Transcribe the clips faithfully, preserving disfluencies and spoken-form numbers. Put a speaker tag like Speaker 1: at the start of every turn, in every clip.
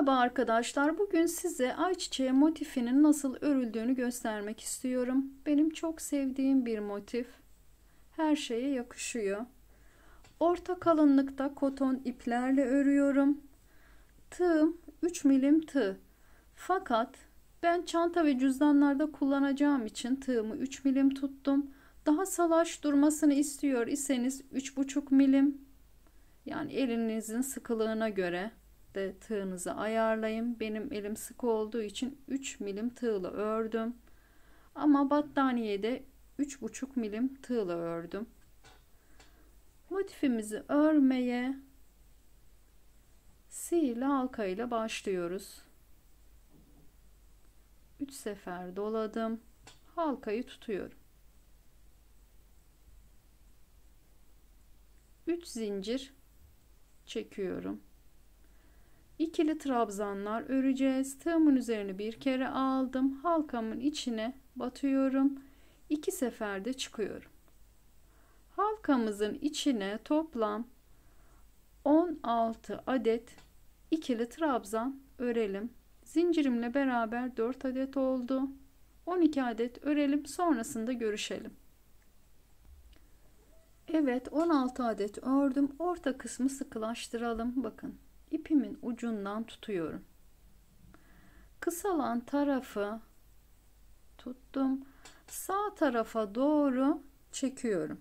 Speaker 1: Merhaba arkadaşlar. Bugün size ayçiçeği motifinin nasıl örüldüğünü göstermek istiyorum. Benim çok sevdiğim bir motif. Her şeye yakışıyor. Orta kalınlıkta koton iplerle örüyorum. Tığım üç milim tığ. Fakat ben çanta ve cüzdanlarda kullanacağım için tığımı üç milim tuttum. Daha salaş durmasını istiyor iseniz üç buçuk milim. Yani elinizin sıkılığına göre de tığınızı ayarlayın. Benim elim sık olduğu için üç milim tığla ördüm. Ama battaniyede üç buçuk milim tığla ördüm. Motifimizi örmeye sihirli halka ile başlıyoruz. üç sefer doladım. Halkayı tutuyorum. üç zincir çekiyorum. İkili trabzanlar öreceğiz. Tığımın üzerine bir kere aldım. Halkamın içine batıyorum. İki seferde çıkıyorum. Halkamızın içine toplam on altı adet ikili trabzan örelim. Zincirimle beraber dört adet oldu. on iki adet örelim. Sonrasında görüşelim. Evet, on altı adet ördüm. Orta kısmı sıkılaştıralım. Bakın. İpimin ucundan tutuyorum. Kısalan tarafı tuttum. Sağ tarafa doğru çekiyorum.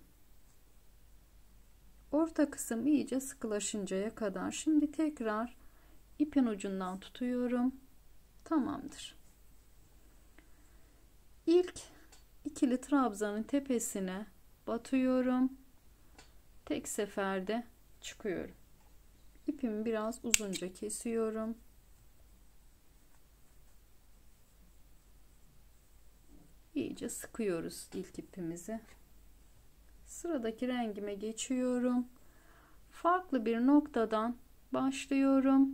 Speaker 1: Orta kısım iyice sıkılaşıncaya kadar. Şimdi tekrar ipin ucundan tutuyorum. Tamamdır. İlk ikili trabzanın tepesine batıyorum. Tek seferde çıkıyorum. İpimi biraz uzunca kesiyorum. İyice sıkıyoruz ilk ipimizi. Sıradaki rengime geçiyorum. Farklı bir noktadan başlıyorum.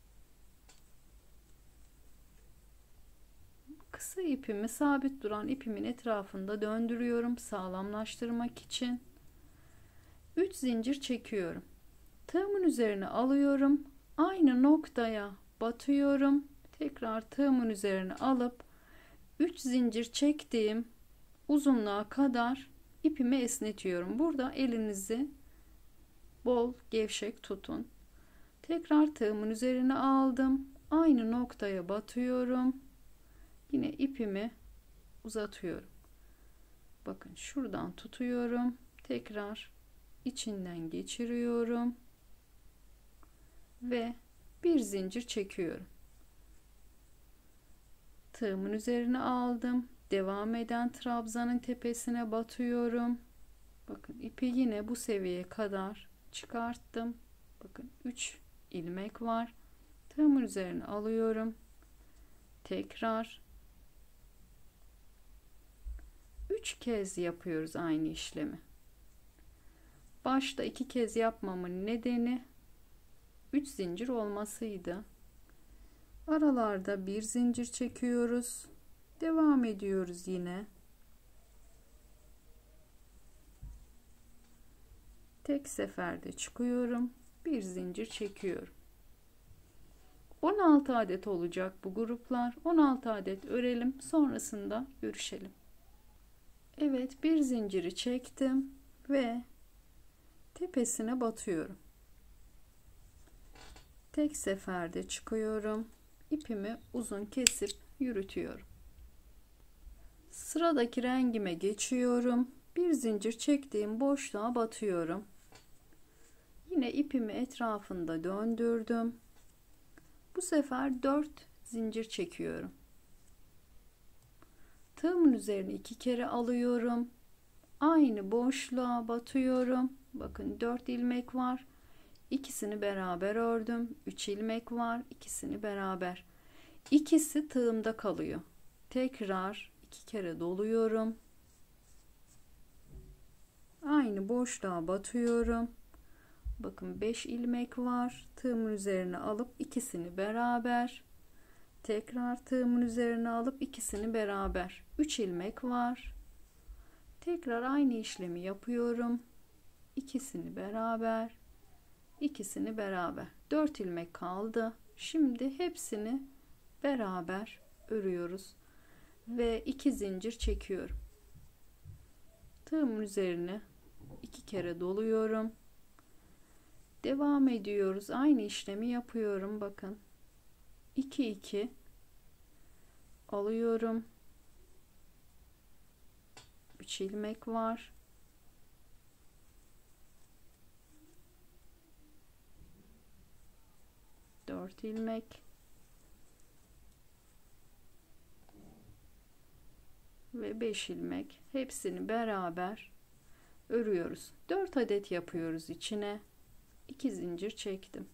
Speaker 1: Kısa ipimi sabit duran ipimin etrafında döndürüyorum sağlamlaştırmak için. üç zincir çekiyorum. Tığımın üzerine alıyorum. Aynı noktaya batıyorum. Tekrar tığımın üzerine alıp üç zincir çektiğim uzunluğa kadar ipimi esnetiyorum. Burada elinizi bol gevşek tutun. Tekrar tığımın üzerine aldım. Aynı noktaya batıyorum. Yine ipimi uzatıyorum. Bakın şuradan tutuyorum. Tekrar içinden geçiriyorum. Ve bir zincir çekiyorum. Tığımın üzerine aldım. Devam eden trabzanın tepesine batıyorum. Bakın ipi yine bu seviyeye kadar çıkarttım. Bakın üç ilmek var. Tığımın üzerine alıyorum. Tekrar üç kez yapıyoruz aynı işlemi. Başta iki kez yapmamın nedeni üç zincir olmasıydı. Aralarda bir zincir çekiyoruz. Devam ediyoruz yine. Tek seferde çıkıyorum. Bir zincir çekiyorum. on altı adet olacak bu gruplar. on altı adet örelim. Sonrasında görüşelim. Evet, bir zinciri çektim ve tepesine batıyorum. Tek seferde çıkıyorum. İpimi uzun kesip yürütüyorum. Sıradaki rengime geçiyorum. Bir zincir çektiğim boşluğa batıyorum. Yine ipimi etrafında döndürdüm. Bu sefer dört zincir çekiyorum. Tığımın üzerine iki kere alıyorum. Aynı boşluğa batıyorum. Bakın dört ilmek var. İkisini beraber ördüm. üç ilmek var. İkisini beraber. İkisi tığımda kalıyor. Tekrar iki kere doluyorum. Aynı boşluğa batıyorum. Bakın beş ilmek var. Tığımın üzerine alıp ikisini beraber. Tekrar tığımın üzerine alıp ikisini beraber. üç ilmek var. Tekrar aynı işlemi yapıyorum. İkisini beraber. İkisini beraber. dört ilmek kaldı. Şimdi hepsini beraber örüyoruz ve iki zincir çekiyorum. Tığımın üzerine iki kere doluyorum. Devam ediyoruz. Aynı işlemi yapıyorum. Bakın. iki iki alıyorum. üç ilmek var. dört ilmek ve beş ilmek, hepsini beraber örüyoruz. dört adet yapıyoruz içine. iki zincir çektim.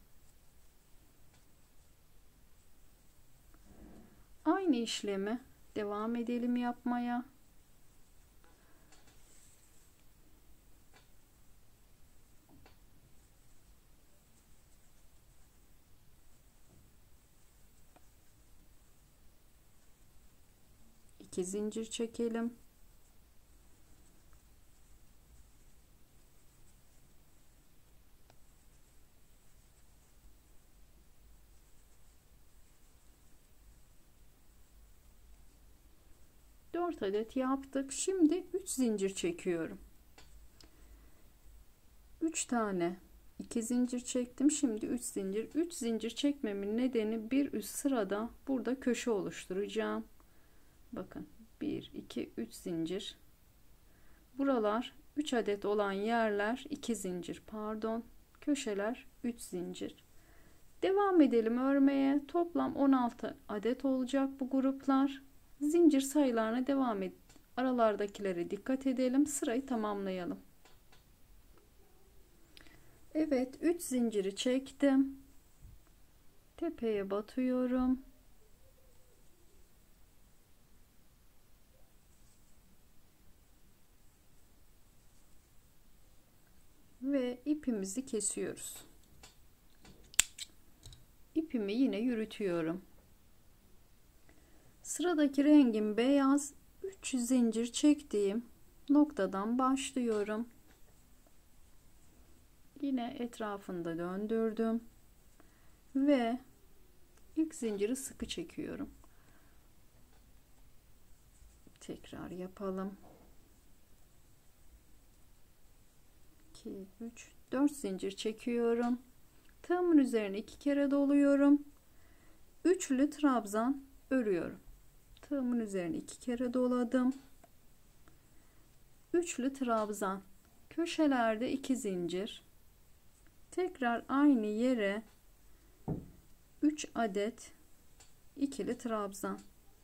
Speaker 1: Aynı işlemi devam edelim yapmaya. iki zincir çekelim. dört adet yaptık. Şimdi üç zincir çekiyorum. üç tane iki zincir çektim. Şimdi üç zincir. üç zincir çekmemin nedeni bir üst sırada burada köşe oluşturacağım. Bakın bir iki üç zincir. Buralar üç adet olan yerler iki zincir, pardon, köşeler üç zincir. Devam edelim örmeye. Toplam on altı adet olacak bu gruplar. Zincir sayılarına devam et. Aralardakilere dikkat edelim. Sırayı tamamlayalım. Evet, üç zinciri çektim. Tepeye batıyorum. Ve ipimizi kesiyoruz. İpimi yine yürütüyorum. Sıradaki rengim beyaz. üç zincir çektiğim noktadan başlıyorum. Yine etrafında döndürdüm ve ilk zinciri sıkı çekiyorum. Tekrar yapalım. iki üç dört zincir çekiyorum. Tığımın üzerine iki kere doluyorum. Üçlü trabzan örüyorum. Tığımın üzerine iki kere doladım. Üçlü trabzan, köşelerde iki zincir. Tekrar aynı yere üç adet ikili trabzan.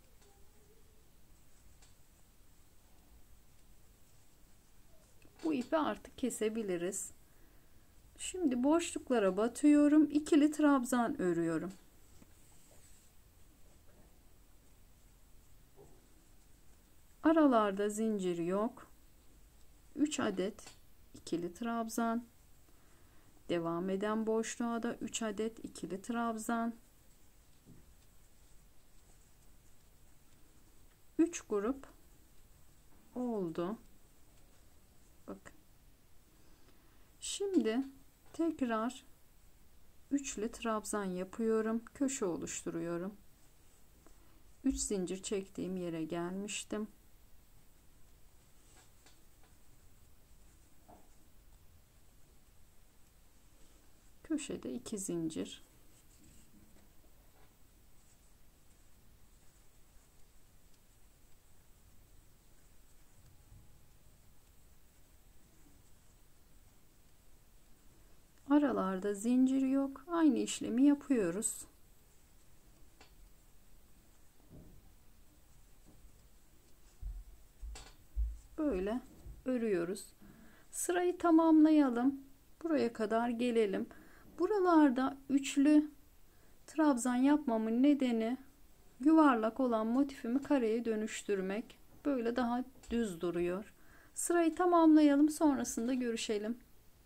Speaker 1: Bu ipi artık kesebiliriz. Şimdi boşluklara batıyorum. İkili trabzan örüyorum. Aralarda zincir yok. üç adet ikili trabzan. Devam eden boşluğa da üç adet ikili trabzan. üç grup oldu. Bakın. Şimdi tekrar üçlü trabzan yapıyorum. Köşe oluşturuyorum. üç zincir çektiğim yere gelmiştim. Köşede iki zincir. Aralarda zincir yok. Aynı işlemi yapıyoruz. Böyle örüyoruz. Sırayı tamamlayalım. Buraya kadar gelelim. Buralarda üçlü trabzan yapmamın nedeni yuvarlak olan motifimi kareye dönüştürmek. Böyle daha düz duruyor. Sırayı tamamlayalım, sonrasında görüşelim.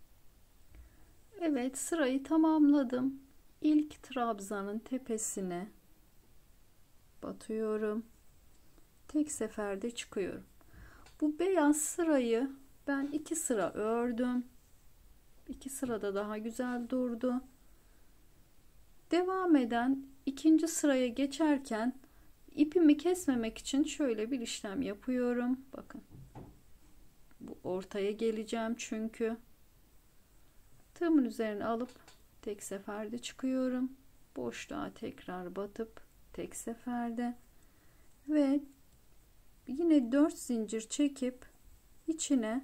Speaker 1: Evet, sırayı tamamladım. İlk trabzanın tepesine batıyorum. Tek seferde çıkıyorum. Bu beyaz sırayı ben iki sıra ördüm. İki sırada daha güzel durdu. Devam eden ikinci sıraya geçerken ipimi kesmemek için şöyle bir işlem yapıyorum. Bakın. Bu ortaya geleceğim çünkü. Tığımın üzerine alıp tek seferde çıkıyorum. Boşluğa tekrar batıp tek seferde ve yine dört zincir çekip içine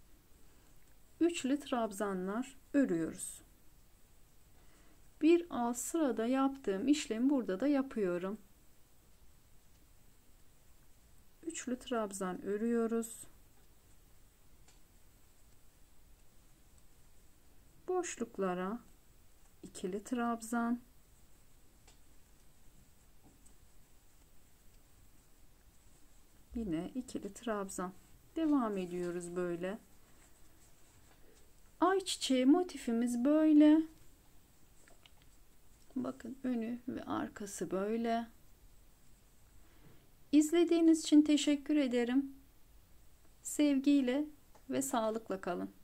Speaker 1: üçlü trabzanlar örüyoruz. Bir alt sırada yaptığım işlemi burada da yapıyorum. Üçlü trabzan örüyoruz. Boşluklara ikili trabzan, yine ikili trabzan. Devam ediyoruz böyle. Ayçiçeği motifimiz böyle. Bakın önü ve arkası böyle. İzlediğiniz için teşekkür ederim. Sevgiyle ve sağlıkla kalın.